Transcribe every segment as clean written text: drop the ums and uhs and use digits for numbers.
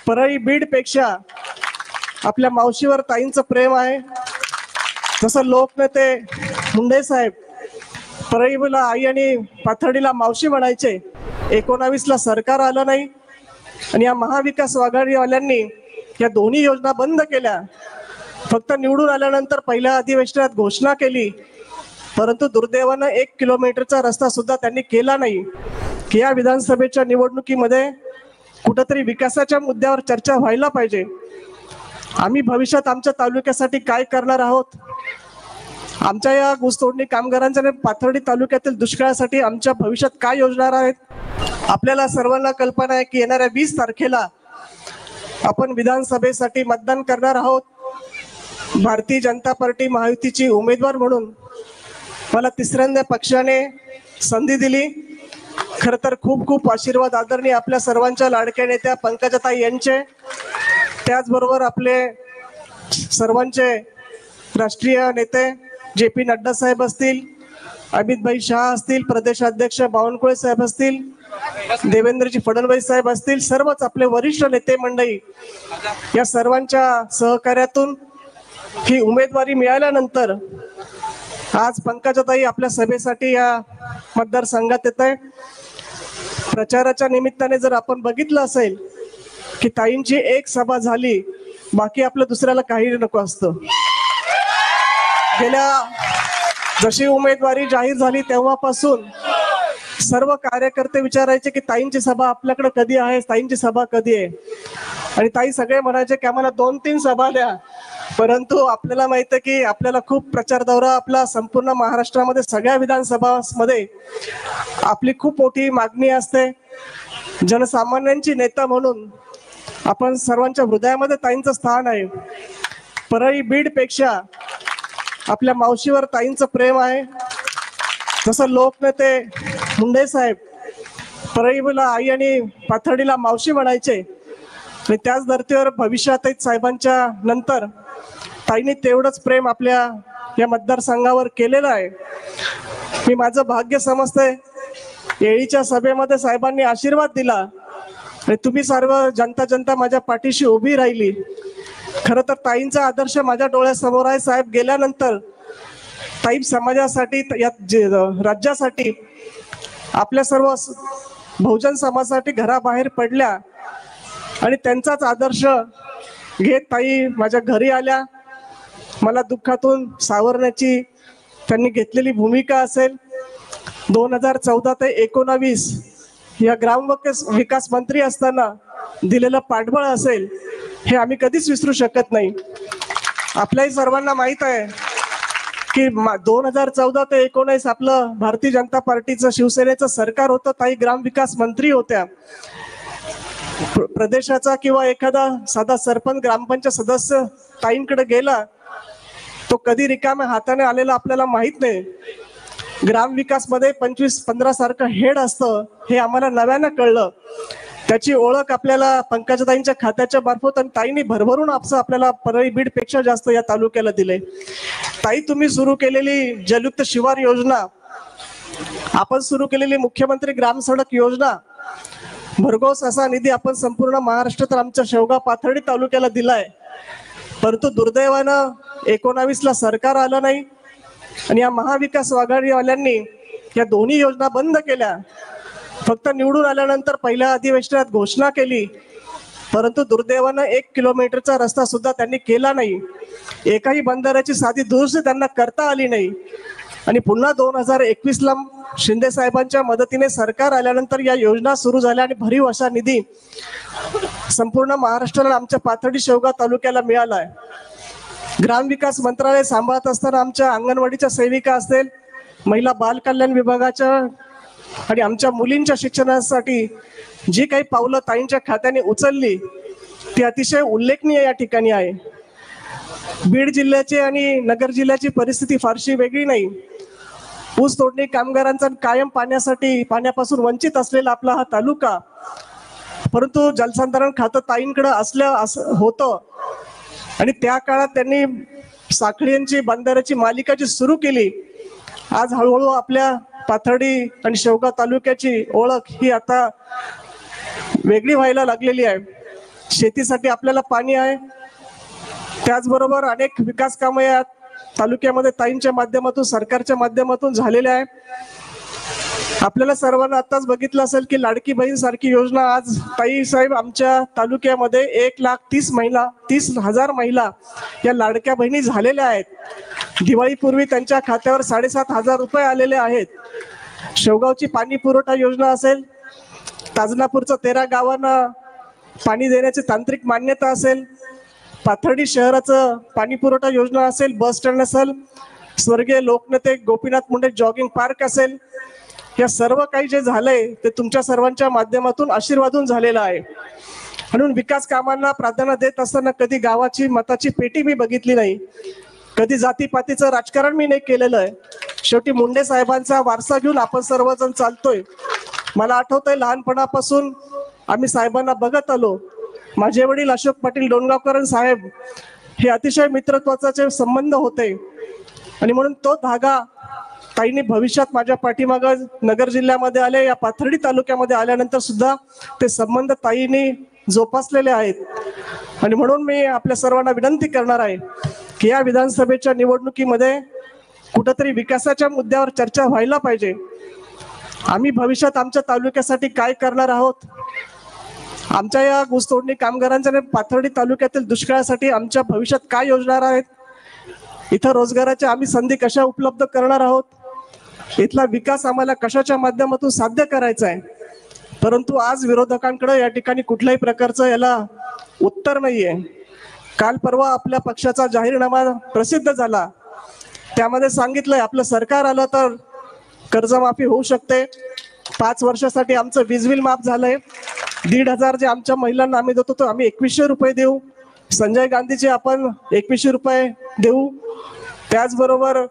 परळी बीड पेक्षा आपल्या मावशीवर ताईंचं प्रेम आहे। जसं लोकनेते मुंडे साहेब परळीला आई आणि पाथर्डीला मावशी म्हणायचे, 19ला सरकार आलं नाही आणि या महाविकास आघाडीवाल्यांनी या दोन्ही योजना बंद केल्या। फक्त निवडून आल्यानंतर पहिल्या अधिवेशनात घोषणा केली, परंतु दुर्दैवानं 1 किलोमीटरचा रस्ता सुद्धा त्यांनी केला नाही। की या विधानसभेच्या निवडणुकीमध्ये कुठेतरी विकासाच्या मुद्द्यावर चर्चा व्हायला पाहिजे। आम्ही भविष्यात आमच्या तालुक्यासाठी काय करणार आहोत, आमच्या या ऊसतोडणी कामगारांच्या पाथर्डी तालुक्यातील दुष्काळासाठी आमच्या भविष्यात काय योजना आहेत, आपल्याला सर्वांना कल्पना आहे की येणाऱ्या 20 तारखेला आपण विधानसभेसाठी मतदान करणार आहोत। भारतीय जनता पार्टी महायुतीची उमेदवार म्हणून मला तिसऱ्यांदा पक्षाने संधी दिली। खरं तर खूप खूप आशीर्वाद आदरणीय आपल्या सर्वांच्या लाडक्या नेत्या पंकजाताई यांचे, त्याचबरोबर आपले सर्वांचे राष्ट्रीय नेते JP नड्डा साहेब असतील, अमितभाई शाह असतील, प्रदेशाध्यक्ष बावनकुळे साहेब असतील, देवेंद्रजी फडणवीस साहेब असतील, सर्वच आपले वरिष्ठ नेते मंडळी या सर्वांच्या सहकार्यातून ही उमेदवारी मिळाल्यानंतर आज पंकजाताई आपल्या सभेसाठी या मतदारसंघात येत आहे। प्रचाराच्या निमित्ताने जर आपण बघितलं असेल की ताईंची एक सभा झाली, बाकी आपलं दुसऱ्याला काही नको असतं। गेल्या जशी उमेदवारी जाहीर झाली तेव्हापासून सर्व कार्यकर्ते विचारायचे की ताईंची सभा आपल्याकडे कधी आहे, ताईंची सभा कधी आहे, आणि ताई सगळे म्हणायचे की आम्हाला 2-3 सभा द्या। परंतु आपल्याला माहिती आहे की आपल्याला खूप प्रचार दौरा आपला संपूर्ण महाराष्ट्रामध्ये सगळ्या विधानसभांमध्ये आपली खूप मोठी मागणी असते। जनसामान्यांची नेता म्हणून आपण सर्वांच्या हृदयामध्ये ताईंचं स्थान आहे। परळी बीड पेक्षा आपल्या मावशीवर ताईंचं प्रेम आहे। जसं लोकनेते मुंडे साहेब परळीला आई आणि पाथर्डीला मावशी म्हणायचे, आणि त्याच धर्तीवर भविष्यातही साहेबांच्या नंतर ताईंनी तेवढंच प्रेम आपल्या या मतदारसंघावर केलेलं आहे। मी माझं भाग्य समजते, येळीच्या सभेमध्ये साहेबांनी आशीर्वाद दिला आणि तुम्ही सर्व जनता माझ्या पाठीशी उभी राहिली। खरं तर ताईंचा आदर्श माझ्या डोळ्यासमोर आहे। साहेब गेल्यानंतर ताई समाजासाठी या राज्यासाठी आपल्या सर्व बहुजन समाजासाठी घराबाहेर पडल्या आणि त्यांचाच आदर्श घेत ताई माझ्या घरी आल्या। मला दुःखातून सावरण्याची त्यांनी घेतलेली भूमिका असेल, 2014 ते 19 या विकास मंत्री असताना दिलेलं पाठबळ असेल, हे आम्ही कधीच विसरू शकत नाही। आपल्याही सर्वांना माहित आहे की 2014 ते 19 आपलं भारतीय जनता पार्टीचं शिवसेनेचं सरकार होतं। ताई ग्रामविकास मंत्री होत्या। प्रदेशाचा किंवा एखादा साधा सरपंच ग्रामपंचायत सदस्य ताईंकडे गेला, तो कधी रिकाम्या हाताने आलेला आपल्याला माहित नाही। ग्रामविकास मध्ये 25-15 सारखं हेड असतं, हे आम्हाला नव्यानं कळलं। त्याची ओळख आपल्याला पंकजाताईंच्या खात्याच्या मार्फत आणि ताईंनी भरभरून आपल्याला परळी बीड पेक्षा जास्त या तालुक्याला दिले। ताई तुम्ही सुरू केलेली जलयुक्त शिवार योजना, आपण सुरू केलेली मुख्यमंत्री ग्राम सडक योजना, भरघोस असा निधी आपण संपूर्ण महाराष्ट्रात आमच्या शेवगाव पाथर्डी तालुक्याला दिलाय। परंतु दुर्दैवानं 19ला सरकार आलं नाही आणि या महाविकास आघाडीवाल्यांनी या दोन्ही योजना बंद केल्या। फक्त निवडून आल्यानंतर पहिल्या अधिवेशनात घोषणा केली, परंतु दुर्दैवानं 1 किलोमीटरचा रस्ता सुद्धा त्यांनी केला नाही। एकाही बंधाऱ्याची साधी दुरुस्ती त्यांना करता आली नाही। आणि पुन्हा 2021ला शिंदे साहेबांच्या मदतीने सरकार आल्यानंतर या योजना सुरू झाल्या आणि भरीव असा निधी संपूर्ण महाराष्ट्राला आमच्या पाथर्डी शेवगाव तालुक्याला मिळाला आहे। ग्रामविकास मंत्रालय सांभाळत असताना आमच्या अंगणवाडीच्या सेविका असतील, महिला बाल कल्याण विभागाच्या आणि आमच्या मुलींच्या शिक्षणासाठी जी काही पावलं ताईंच्या खात्याने उचलली, ती अतिशय उल्लेखनीय या ठिकाणी आहे। बीड जिल्ह्याची आणि नगर जिल्ह्याची परिस्थिती फारशी वेगळी नाही। ऊस तोडणी कामगारांचा कायम पाण्यापासून वंचित असलेला आपला हा तालुका, परंतु जलसंधारण खातं ताईंकडे असं होतं आणि त्या काळात त्यांनी साखळींची बंधाऱ्याची मालिका जी सुरू केली, आज हळूहळू आपल्या पाथर्डी आणि शेवगाव तालुक्याची ओळख ही आता वेगळी व्हायला लागलेली आहे। शेतीसाठी आपल्याला पाणी आहे, त्याचबरोबर अनेक विकास कामे या तालुक्यामध्ये ताईंच्या माध्यमातून, सरकारच्या माध्यमातून झालेले आहे. आपल्याला सर्वांना आताच बघितलं असेल की लाडकी बहीण सारखी योजना आज ताई साहेब आमच्या तालुक्यामध्ये 1,30,000 महिला या लाडक्या बहिणी झालेल्या आहेत. दिवाळीपूर्वी त्यांच्या खात्यावर 7,500 रुपये आलेले आहेत. शेवगावची पाणी पुरवठा योजना असेल, ताजनापूरचं 13 गावांना पाणी देण्याची तांत्रिक मान्यता असेल, पाथर्डी शहराचं पाणी पुरवठा योजना असेल, बस स्टँड असेल, स्वर्गीय लोकनेते गोपीनाथ मुंडे जॉगिंग पार्क असेल, या सर्व काही जे झालंय ते तुमच्या सर्वांच्या माध्यमातून आशीर्वादून झालेलं आहे. म्हणून विकास कामांना प्राधान्य देत असताना कधी गावाची मताची पेटी मी बघितली नाही, कधी जातीपातीचं राजकारण मी नाही केलेलं आहे. शेवटी मुंडे साहेबांचा वारसा घेऊन आपण सर्वजण चालतोय. मला आठवतंय लहानपणापासून आम्ही साहेबांना बघत आलो. माझे वडील अशोक पाटील डोणगावकर साहेब हे अतिशय मित्रत्वाचे संबंध होते आणि म्हणून तो धागा ताईंनी भविष्यात माझ्या पाठीमागं नगर जिल्ह्यामध्ये आले, या पाथर्डी तालुक्यामध्ये आल्यानंतर सुद्धा ते संबंध ताईंनी जोपासलेले आहेत. आणि म्हणून मी आपल्या सर्वांना विनंती करणार आहे की या विधानसभेच्या निवडणुकीमध्ये कुठंतरी विकासाच्या मुद्द्यावर चर्चा व्हायला पाहिजे. आम्ही भविष्यात आमच्या तालुक्यासाठी काय करणार आहोत, आमच्या या ऊसतोडणी कामगारांच्या पाथर्डी तालुक्यातील दुष्काळासाठी आमच्या भविष्यात काय योजना आहेत, इथं रोजगाराच्या आम्ही संधी कशा उपलब्ध करणार आहोत, इथला विकास आम्हाला कशाच्या माध्यमातून साध्य करायचा आहे. परंतु आज विरोधकांकडे या ठिकाणी कुठल्याही प्रकारचं याला उत्तर नाहीये. काल परवा आपल्या पक्षाचा जाहीरनामा प्रसिद्ध झाला, त्यामध्ये सांगितलंय आपलं सरकार आलं तर कर्जमाफी होऊ शकते, 5 वर्षासाठी आमचं वीज बिल माफ झालंय, 1,500 जे आमच्या महिलांना आम्ही देतो तो आम्ही 2,100 रुपये देऊ, संजय गांधीचे आपण 2,100 रुपये देऊ, त्याचबरोबर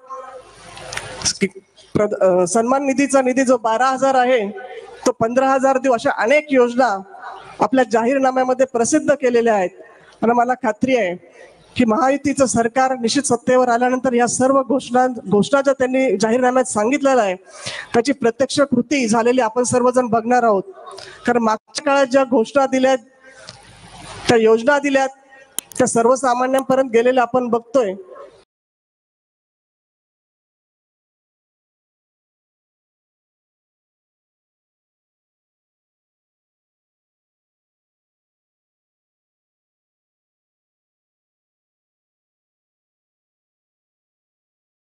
सन्मान निधीचा निधी जो 12,000 आहे तो 15,000 देऊ. अशा अनेक योजना आपल्या जाहीरनाम्यामध्ये प्रसिद्ध केलेल्या आहेत. आणि मला खात्री आहे की महायुतीचं सरकार निश्चित सत्तेवर आल्यानंतर या सर्व घोषणा ज्या त्यांनी जाहीरनाम्यात सांगितलेल्या आहे त्याची प्रत्यक्ष कृती झालेली आपण सर्वजण बघणार आहोत. कारण मागच्या काळात ज्या घोषणा दिल्यात, त्या योजना दिल्यात, त्या सर्वसामान्यांपर्यंत गेलेल्या आपण बघतोय.